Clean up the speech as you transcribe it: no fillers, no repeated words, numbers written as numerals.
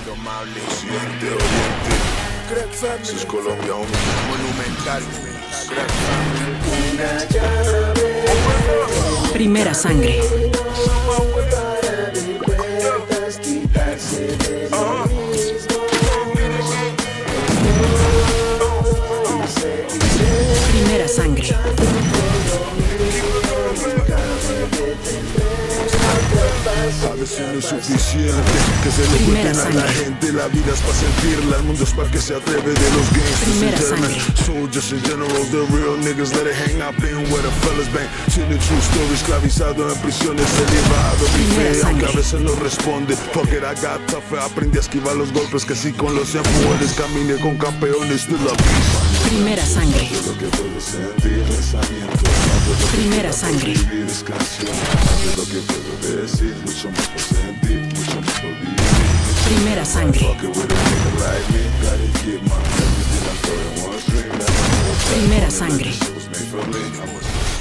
Indomable, Occidente, Oriente. Crack Family. Eso es Colombia, hombre. Monumental. Crack Family. Primera Sangre. Primera Sangre. A veces no es suficiente que se le cuenten a la gente. La vida es para sentirla, el mundo es para que se atreve. De los Primera gangsters Sangre. soldiers in general, the real niggas let it hang out playing where the fellas bang. Tiene true story, esclavizado en prisiones, elevado mi Primera fe, Sangre. aunque a veces no responde. Fuck it, I got tough, aprendí a esquivar los golpes que sí con los empujones. Caminé con campeones de la vida. Primera Sangre. Lo que puedo sentir, pensamiento. Primera Sangre. Vivir es canción, lo que puedo decir, mucho más por sentir, mucho más por vivir. Primera Sangre. Primera Primera Sangre.